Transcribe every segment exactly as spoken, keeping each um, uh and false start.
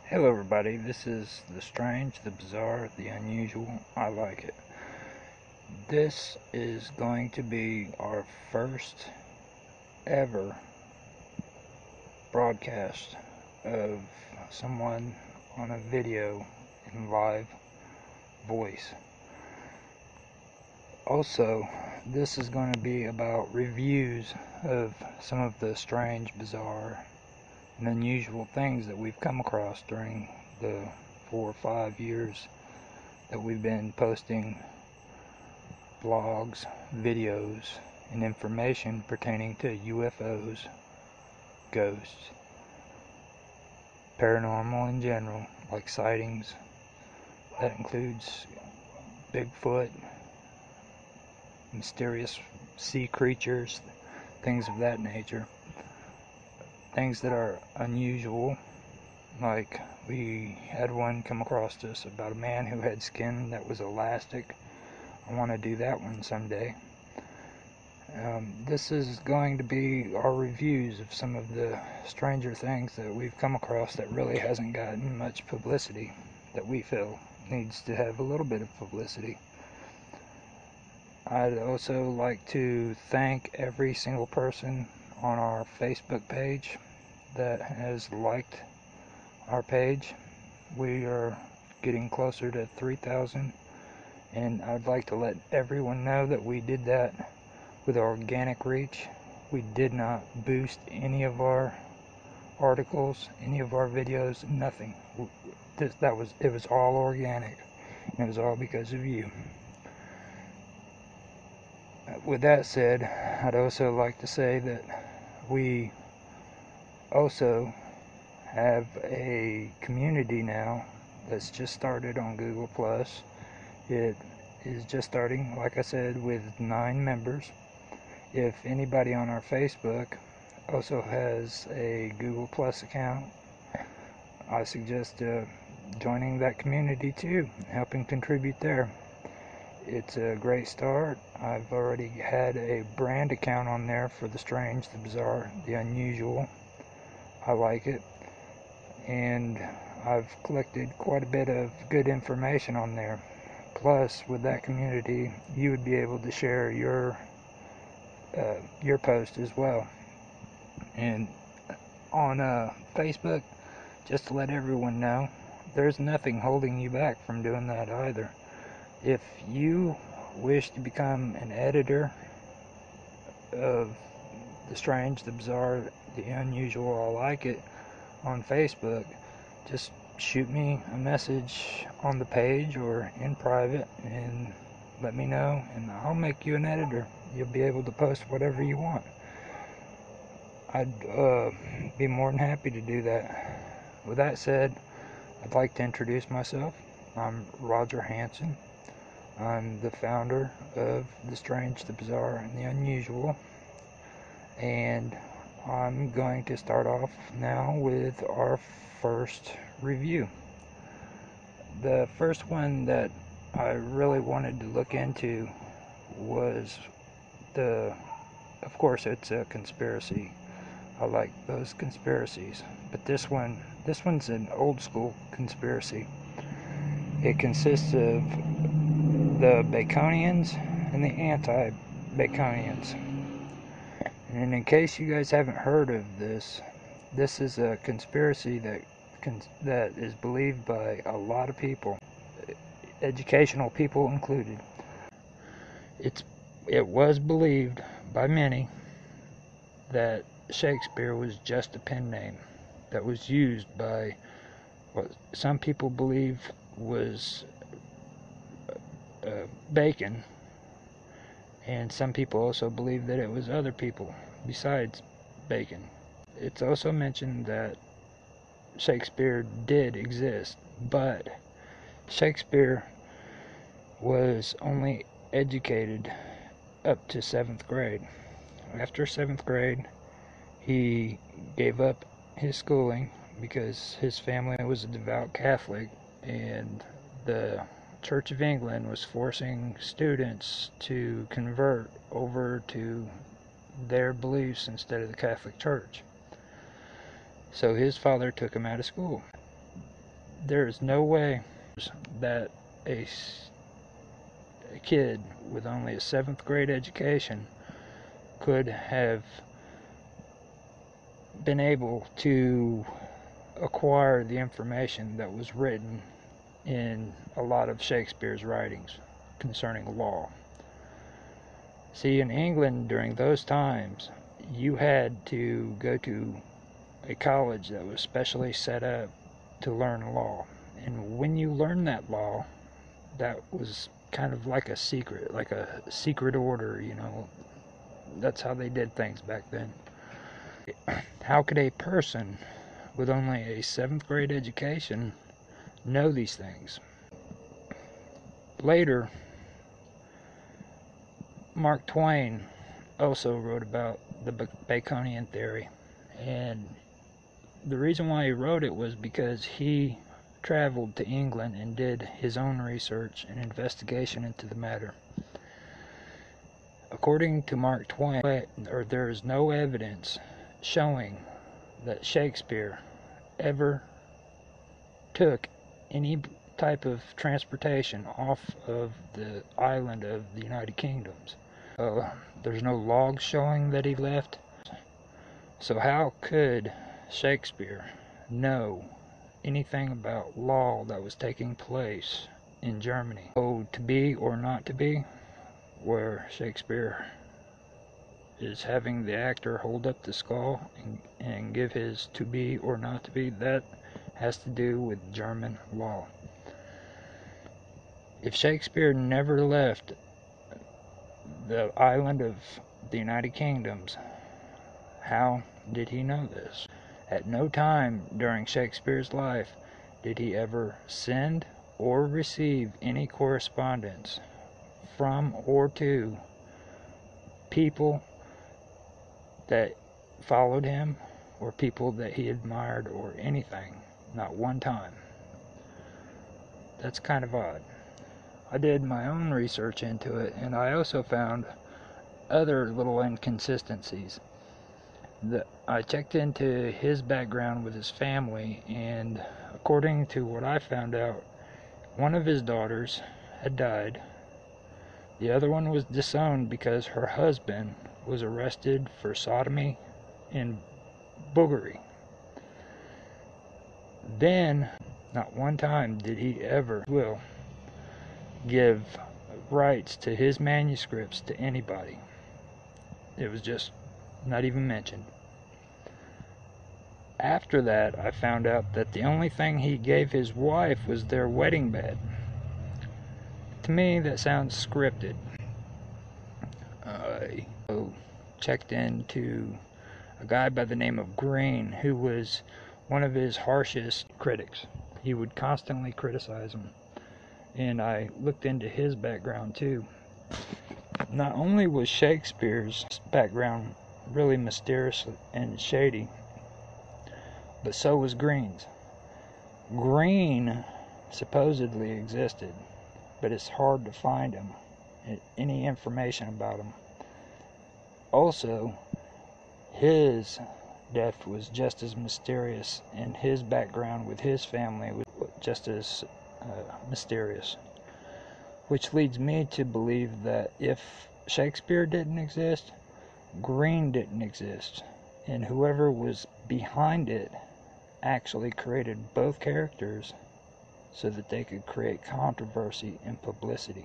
Hello everybody, this is the strange, the bizarre, the unusual. I like it. This is going to be our first ever broadcast of someone on a video in live voice. Also, this is going to be about reviews of some of the strange, bizarre, and unusual things that we've come across during the four or five years that we've been posting blogs, videos, and information pertaining to U F Os, ghosts, paranormal in general, like sightings. That includes Bigfoot, mysterious sea creatures, things of that nature. Things that are unusual, like we had one come across us about a man who had skin that was elastic. I want to do that one someday. Um, this is going to be our reviews of some of the stranger things that we've come across that really hasn't gotten much publicity, that we feel needs to have a little bit of publicity. I'd also like to thank every single person on our Facebook page that has liked our page. We are getting closer to three thousand, and I'd like to let everyone know that we did that with organic reach. We did not boost any of our articles, any of our videos, nothing. This, that was it was all organic, and it was all because of you. With that said, I'd also like to say that we also have a community now that's just started on Google Plus. It is just starting, like I said, with nine members. If anybody on our Facebook also has a Google Plus account, I suggest uh, joining that community too, helping contribute there. It's a great start. I've already had a brand account on there for the strange, the bizarre, the unusual. I like it, and I've collected quite a bit of good information on there. Plus, with that community, you would be able to share your uh, your post as well. And on uh, Facebook, just to let everyone know, there's nothing holding you back from doing that either. If you wish to become an editor of the strange, the bizarre, the unusual, I like it on Facebook, just shoot me a message on the page or in private and let me know, and I'll make you an editor. You'll be able to post whatever you want. I'd uh, be more than happy to do that. With that said, I'd like to introduce myself. I'm Roger Hanson. I'm the founder of The Strange, the Bizarre, and the Unusual, and I'm going to start off now with our first review. The first one that I really wanted to look into was the, of course it's a conspiracy. I like those conspiracies, but this one, this one's an old school conspiracy. It consists of the Baconians and the Anti-Baconians. And in case you guys haven't heard of this, this is a conspiracy that that is believed by a lot of people, educational people included. It's it was believed by many that Shakespeare was just a pen name that was used by what some people believe was uh, Bacon, and some people also believe that it was other people besides Bacon. It's also mentioned that Shakespeare did exist, but Shakespeare was only educated up to seventh grade. After seventh grade, he gave up his schooling because his family was a devout Catholic, and the Church of England was forcing students to convert over to their beliefs instead of the Catholic Church. So his father took him out of school. there is no way that a, a kid with only a seventh grade education could have been able to acquire the information that was written in a lot of Shakespeare's writings concerning law. See, in England during those times, you had to go to a college that was specially set up to learn law. And when you learned that law, that was kind of like a secret, like a secret order, you know. That's how they did things back then. How could a person with only a seventh grade education know these things? Later, Mark Twain also wrote about the Baconian theory, and the reason why he wrote it was because he traveled to England and did his own research and investigation into the matter. According to Mark Twain, or there is no evidence showing that Shakespeare ever took any type of transportation off of the island of the United Kingdoms. Uh, there's no logs showing that he left. So how could Shakespeare know anything about law that was taking place in Germany? Oh, to be or not to be, where Shakespeare is having the actor hold up the skull and, and give his to be or not to be, that has to do with German law. If Shakespeare never left the island of the United Kingdoms, how did he know this? At no time during Shakespeare's life did he ever send or receive any correspondence from or to people that followed him or people that he admired or anything. Not one time. That's kind of odd. I did my own research into it, and I also found other little inconsistencies. The, I checked into his background with his family, and according to what I found out, one of his daughters had died. The other one was disowned because her husband was arrested for sodomy and boogery. Then, not one time did he ever will give rights to his manuscripts to anybody. It was just not even mentioned. After that, I found out that the only thing he gave his wife was their wedding bed. To me, that sounds scripted. I checked into a guy by the name of Green, who was one of his harshest critics. He would constantly criticize him. And I looked into his background too. Not only was Shakespeare's background really mysterious and shady, but so was Green's. Green supposedly existed, but it's hard to find him, any information about him. Also, his death was just as mysterious, and his background with his family was just as uh, mysterious. Which leads me to believe that if Shakespeare didn't exist, Green didn't exist, and whoever was behind it actually created both characters so that they could create controversy and publicity.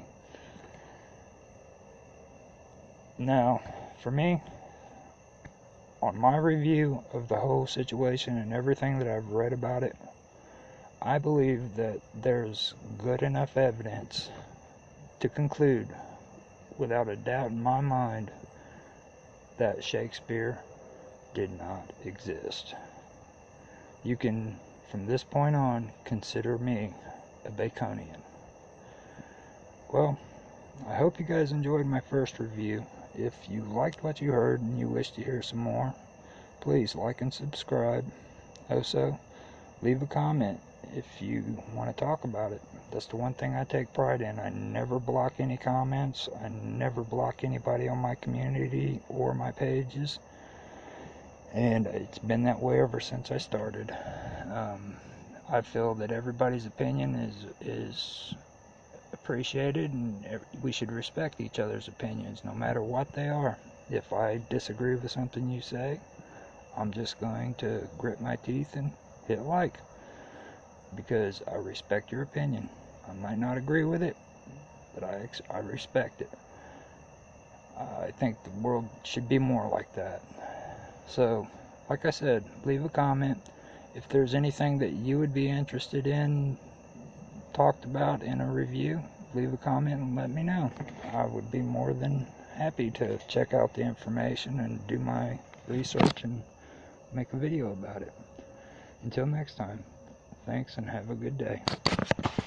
Now, for me, on my review of the whole situation and everything that I've read about it, I believe that there's good enough evidence to conclude, without a doubt in my mind, that Shakespeare did not exist. You can, from this point on, consider me a Baconian. Well, I hope you guys enjoyed my first review. If you liked what you heard and you wish to hear some more, please like and subscribe. Also, leave a comment if you want to talk about it. That's the one thing I take pride in. I never block any comments. I never block anybody on my community or my pages. And it's been that way ever since I started. Um, I feel that everybody's opinion is is appreciated, and we should respect each other's opinions, no matter what they are. If I disagree with something you say, I'm just going to grit my teeth and hit like, because I respect your opinion. I might not agree with it, but I, I respect it. I think the world should be more like that. So, like I said, leave a comment. If there's anything that you would be interested in talked about in a review, leave a comment and let me know. I would be more than happy to check out the information and do my research and make a video about it. Until next time, thanks and have a good day.